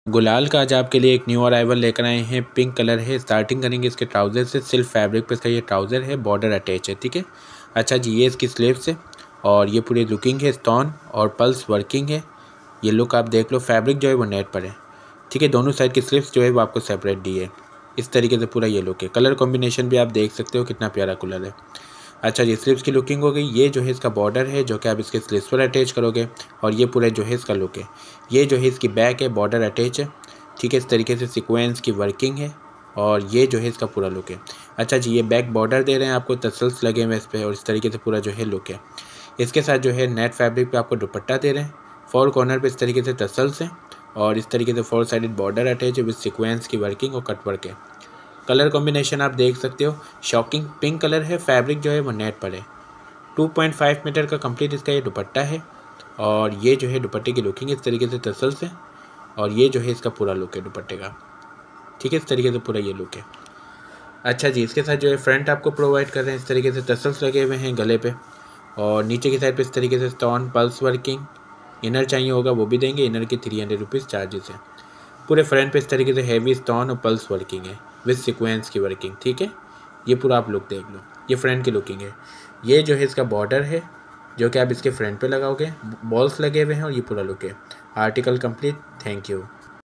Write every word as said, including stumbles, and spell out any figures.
गुलाल का आज आपके लिए एक न्यू अराइवल लेकर आए हैं। पिंक कलर है। स्टार्टिंग करेंगे इसके ट्राउज़र से। सिल्क फैब्रिक पे इसका ये ट्राउज़र है, बॉर्डर अटैच है, ठीक है। अच्छा जी, ये इसकी स्लीव्स है और ये पूरी लुकिंग है। स्टोन और पल्स वर्किंग है। ये लुक आप देख लो। फैब्रिक जो है वो नेट पर है, ठीक है। दोनों साइड की स्लीव्स जो है वो आपको सेपरेट दी है। इस तरीके से पूरा ये लुक है। कलर कॉम्बिनेशन भी आप देख सकते हो कितना प्यारा कलर है। अच्छा जी, स्लीव्स की लुकिंग हो गई। ये जो है इसका बॉर्डर है जो कि आप इसके स्लीव्स पर अटैच करोगे और ये पूरा जो है इसका लुक है। ये जो है इसकी बैक है, बॉर्डर अटैच है, ठीक है। इस तरीके से सीक्वेंस की वर्किंग है और ये जो है इसका पूरा लुक है। अच्छा जी, ये बैक बॉर्डर दे रहे हैं आपको, तसल्स लगे हुए इस पर और इस तरीके से पूरा जो है लुक है। इसके साथ जो है नेट फैब्रिक पे आपको दुपट्टा दे रहे हैं। फोर कॉर्नर पे इस तरीके से तसल्स हैं और इस तरीके से फोर साइडेड बॉर्डर अटैच है विद सीक्वेंस की वर्किंग और कट वर्क है। कलर कॉम्बिनेशन आप देख सकते हो, शॉकिंग पिंक कलर है। फैब्रिक जो है वो नेट पर है। टू पॉइंट फाइव मीटर का कंप्लीट इसका ये दुपट्टा है और ये जो है दुपट्टे की लुकिंग इस तरीके से तसल्स है और ये जो है इसका पूरा लुक है दुपट्टे का, ठीक है। इस तरीके से पूरा ये लुक है। अच्छा जी, इसके साथ जो है फ्रंट आपको प्रोवाइड कर रहे हैं। इस तरीके से तसल्स लगे हुए हैं गले पे और नीचे की साइड पे इस तरीके से स्टोन पल्स वर्किंग। इनर चाहिए होगा वो भी देंगे। इनर की थ्री हंड्रेड रुपीज़ चार्जेस है। पूरे फ्रंट पे इस तरीके से हैवी स्टोन और पल्स वर्किंग है विद सीक्वेंस की वर्किंग, ठीक है। ये पूरा आप लुक देख लो। ये फ्रंट की लुकिंग है। ये जो है इसका बॉर्डर है जो कि आप इसके फ्रंट पे लगाओगे। बॉल्स लगे हुए हैं और ये पूरा लुक है। Article complete. Thank you.